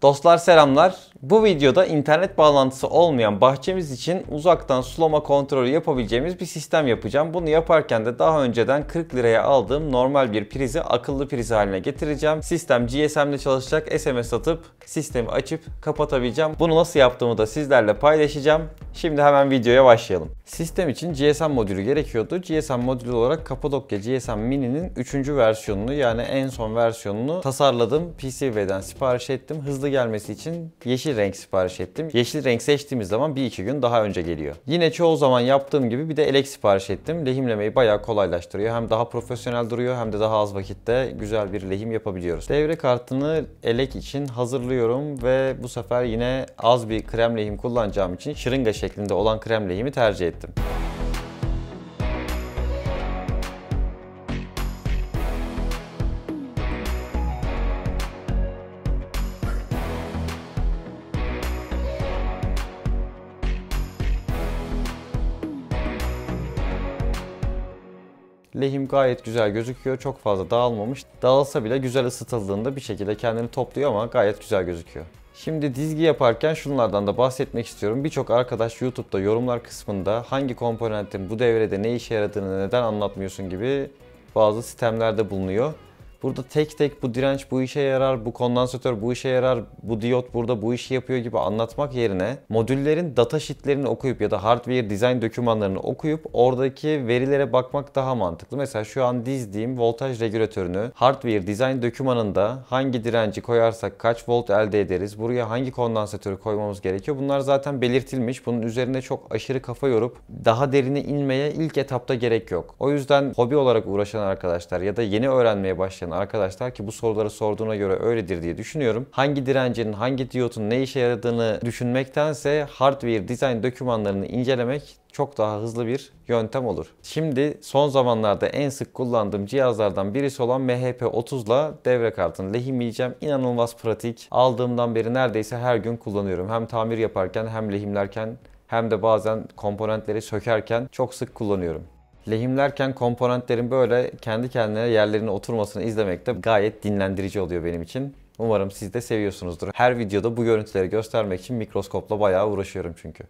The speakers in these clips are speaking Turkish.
Dostlar selamlar. Bu videoda internet bağlantısı olmayan bahçemiz için uzaktan sulama kontrolü yapabileceğimiz bir sistem yapacağım. Bunu yaparken de daha önceden 40 liraya aldığım normal bir prizi akıllı priz haline getireceğim. Sistem GSM'le çalışacak. SMS atıp sistemi açıp kapatabileceğim. Bunu nasıl yaptığımı da sizlerle paylaşacağım. Şimdi hemen videoya başlayalım. Sistem için GSM modülü gerekiyordu. GSM modülü olarak Kapadokya GSM Mini'nin 3. versiyonunu yani en son versiyonunu tasarladım. PCB'den sipariş ettim. Hızlı gelmesi için yeşil renk sipariş ettim. Yeşil renk seçtiğimiz zaman 1-2 gün daha önce geliyor. Yine çoğu zaman yaptığım gibi bir de elek sipariş ettim. Lehimlemeyi bayağı kolaylaştırıyor. Hem daha profesyonel duruyor hem de daha az vakitte güzel bir lehim yapabiliyoruz. Devre kartını elek için hazırlıyorum ve bu sefer yine az bir krem lehim kullanacağım için şırınga şeklinde olan krem lehimi tercih ettim. Lehim gayet güzel gözüküyor. Çok fazla dağılmamış. Dağılsa bile güzel ısıtıldığında bir şekilde kendini topluyor ama gayet güzel gözüküyor. Şimdi dizgi yaparken şunlardan da bahsetmek istiyorum. Birçok arkadaş YouTube'da yorumlar kısmında hangi komponentin bu devrede ne işe yaradığını neden anlatmıyorsun gibi bazı sistemlerde bulunuyor. Burada tek tek bu direnç bu işe yarar, bu kondansatör bu işe yarar, bu diyot burada bu işi yapıyor gibi anlatmak yerine modüllerin datasheetlerini okuyup ya da hardware design dokümanlarını okuyup oradaki verilere bakmak daha mantıklı. Mesela şu an dizdiğim voltaj regülatörünü hardware design dokümanında hangi direnci koyarsak kaç volt elde ederiz, buraya hangi kondansatörü koymamız gerekiyor. Bunlar zaten belirtilmiş. Bunun üzerine çok aşırı kafa yorup daha derine inmeye ilk etapta gerek yok. O yüzden hobi olarak uğraşan arkadaşlar ya da yeni öğrenmeye başlayan arkadaşlar ki bu soruları sorduğuna göre öyledir diye düşünüyorum. Hangi direncin, hangi diyotun ne işe yaradığını düşünmektense hardware design dokümanlarını incelemek çok daha hızlı bir yöntem olur. Şimdi son zamanlarda en sık kullandığım cihazlardan birisi olan MHP30'la devre kartını lehimleyeceğim. İnanılmaz pratik. Aldığımdan beri neredeyse her gün kullanıyorum. Hem tamir yaparken hem lehimlerken hem de bazen komponentleri sökerken çok sık kullanıyorum. Lehimlerken komponentlerin böyle kendi kendine yerlerine oturmasını izlemek de gayet dinlendirici oluyor benim için. Umarım siz de seviyorsunuzdur. Her videoda bu görüntüleri göstermek için mikroskopla bayağı uğraşıyorum çünkü.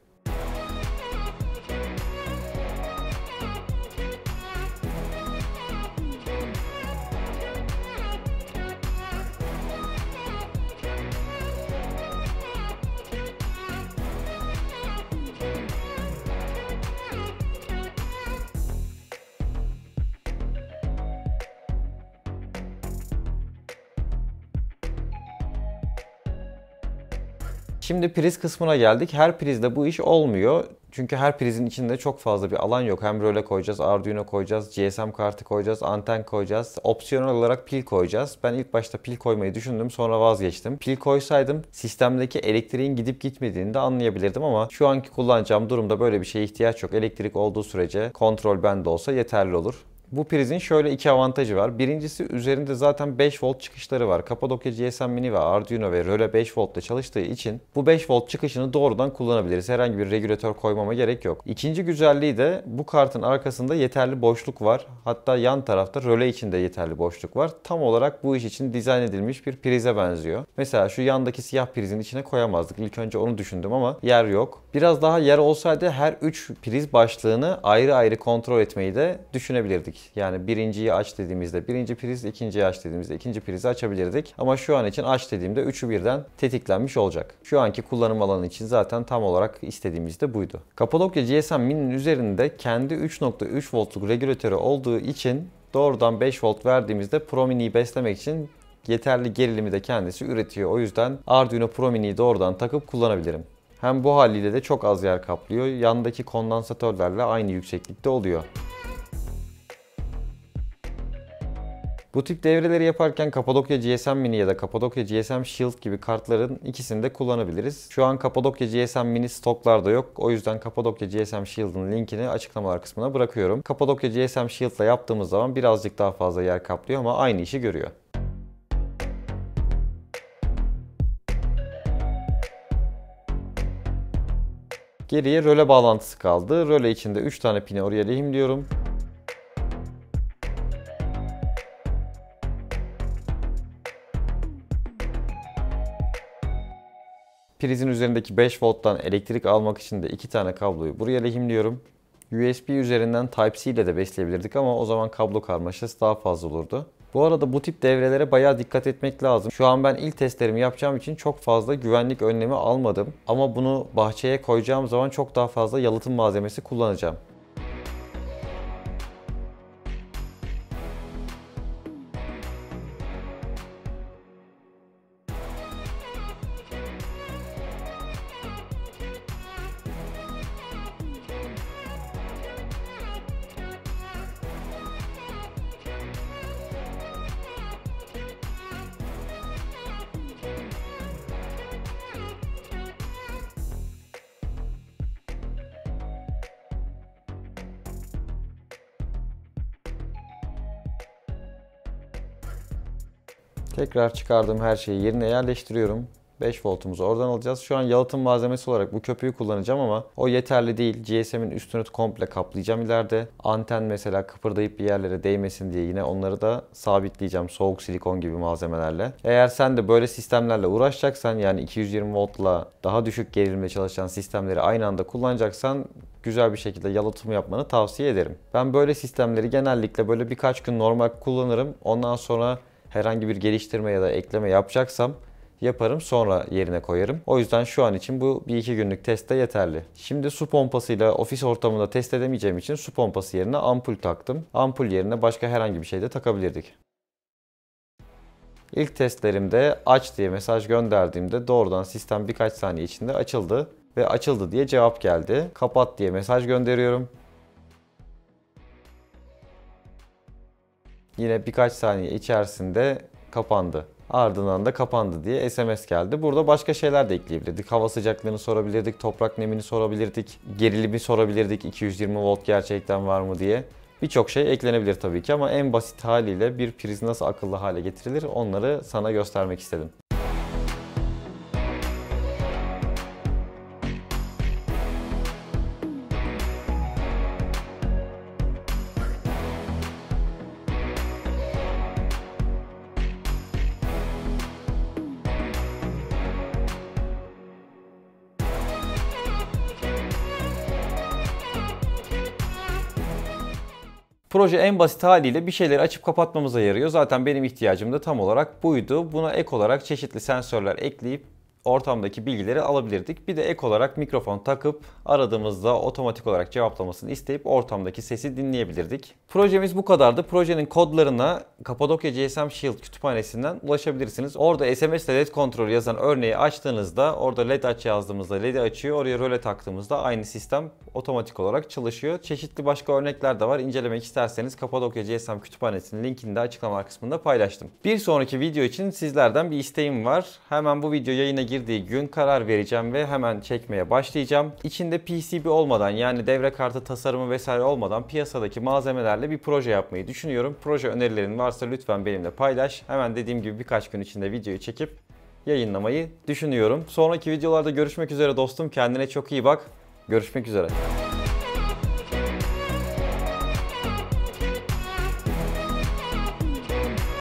Şimdi priz kısmına geldik. Her prizde bu iş olmuyor. Çünkü her prizin içinde çok fazla bir alan yok. Hem röle koyacağız, Arduino koyacağız, GSM kartı koyacağız, anten koyacağız. Opsiyonel olarak pil koyacağız. Ben ilk başta pil koymayı düşündüm, sonra vazgeçtim. Pil koysaydım sistemdeki elektriğin gidip gitmediğini de anlayabilirdim ama şu anki kullanacağım durumda böyle bir şeye ihtiyaç yok. Elektrik olduğu sürece kontrol bende olsa yeterli olur. Bu prizin şöyle iki avantajı var. Birincisi üzerinde zaten 5 volt çıkışları var. Kapadokya GSM Mini ve Arduino ve röle 5 voltla çalıştığı için bu 5 volt çıkışını doğrudan kullanabiliriz. Herhangi bir regülatör koymama gerek yok. İkinci güzelliği de bu kartın arkasında yeterli boşluk var. Hatta yan tarafta röle için de yeterli boşluk var. Tam olarak bu iş için dizayn edilmiş bir prize benziyor. Mesela şu yandaki siyah prizin içine koyamazdık. İlk önce onu düşündüm ama yer yok. Biraz daha yer olsaydı her 3 priz başlığını ayrı ayrı kontrol etmeyi de düşünebilirdik. Yani birinciyi aç dediğimizde birinci priz, ikinciyi aç dediğimizde ikinci prizi açabilirdik. Ama şu an için aç dediğimde üçü birden tetiklenmiş olacak. Şu anki kullanım alanı için zaten tam olarak istediğimiz de buydu. Kapadokya GSM Mini'nin üzerinde kendi 3.3 voltluk regülatörü olduğu için doğrudan 5 volt verdiğimizde Pro Mini'yi beslemek için yeterli gerilimi de kendisi üretiyor. O yüzden Arduino Pro Mini'yi doğrudan takıp kullanabilirim. Hem bu haliyle de çok az yer kaplıyor. Yandaki kondansatörlerle aynı yükseklikte oluyor. Bu tip devreleri yaparken Kapadokya GSM Mini ya da Kapadokya GSM Shield gibi kartların ikisini de kullanabiliriz. Şu an Kapadokya GSM Mini stoklarda yok. O yüzden Kapadokya GSM Shield'ın linkini açıklamalar kısmına bırakıyorum. Kapadokya GSM Shield ile yaptığımız zaman birazcık daha fazla yer kaplıyor ama aynı işi görüyor. Geriye röle bağlantısı kaldı. Röle içinde 3 tane pini oraya lehimliyorum. Prizin üzerindeki 5 volttan elektrik almak için de 2 tane kabloyu buraya lehimliyorum. USB üzerinden Type-C ile de besleyebilirdik ama o zaman kablo karmaşası daha fazla olurdu. Bu arada bu tip devrelere bayağı dikkat etmek lazım. Şu an ben ilk testlerimi yapacağım için çok fazla güvenlik önlemi almadım. Ama bunu bahçeye koyacağım zaman çok daha fazla yalıtım malzemesi kullanacağım. Tekrar çıkardığım her şeyi yerine yerleştiriyorum. 5 voltumuzu oradan alacağız. Şu an yalıtım malzemesi olarak bu köpüğü kullanacağım ama o yeterli değil. GSM'in üstünü komple kaplayacağım ileride. Anten mesela kıpırdayıp bir yerlere değmesin diye yine onları da sabitleyeceğim soğuk silikon gibi malzemelerle. Eğer sen de böyle sistemlerle uğraşacaksan, yani 220 voltla daha düşük gerilimle çalışan sistemleri aynı anda kullanacaksan güzel bir şekilde yalıtım yapmanı tavsiye ederim. Ben böyle sistemleri genellikle böyle birkaç gün normal kullanırım. Ondan sonra herhangi bir geliştirme ya da ekleme yapacaksam yaparım, sonra yerine koyarım. O yüzden şu an için bu 1-2 günlük testte yeterli. Şimdi su pompasıyla ofis ortamında test edemeyeceğim için su pompası yerine ampul taktım. Ampul yerine başka herhangi bir şey de takabilirdik. İlk testlerimde aç diye mesaj gönderdiğimde doğrudan sistem birkaç saniye içinde açıldı ve açıldı diye cevap geldi. Kapat diye mesaj gönderiyorum. Yine birkaç saniye içerisinde kapandı. Ardından da kapandı diye SMS geldi. Burada başka şeyler de ekleyebilirdik. Hava sıcaklığını sorabilirdik, toprak nemini sorabilirdik, gerilimi sorabilirdik, 220 volt gerçekten var mı diye. Birçok şey eklenebilir tabii ki ama en basit haliyle bir priz nasıl akıllı hale getirilir onları sana göstermek istedim. Proje en basit haliyle bir şeyleri açıp kapatmamıza yarıyor. Zaten benim ihtiyacım da tam olarak buydu. Buna ek olarak çeşitli sensörler ekleyip ortamdaki bilgileri alabilirdik. Bir de ek olarak mikrofon takıp aradığımızda otomatik olarak cevaplamasını isteyip ortamdaki sesi dinleyebilirdik. Projemiz bu kadardı. Projenin kodlarına Kapadokya GSM Shield kütüphanesinden ulaşabilirsiniz. Orada SMS ile LED kontrol yazan örneği açtığınızda, orada LED aç yazdığımızda LED'i açıyor. Oraya röle taktığımızda aynı sistem otomatik olarak çalışıyor. Çeşitli başka örnekler de var. İncelemek isterseniz Kapadokya GSM kütüphanesinin linkini de açıklama kısmında paylaştım. Bir sonraki video için sizlerden bir isteğim var. Hemen bu video yayına girdiği gün karar vereceğim ve hemen çekmeye başlayacağım. İçinde PCB olmadan, yani devre kartı tasarımı vesaire olmadan piyasadaki malzemelerle bir proje yapmayı düşünüyorum. Proje önerilerin varsa lütfen benimle paylaş. Hemen dediğim gibi birkaç gün içinde videoyu çekip yayınlamayı düşünüyorum. Sonraki videolarda görüşmek üzere dostum. Kendine çok iyi bak. Görüşmek üzere.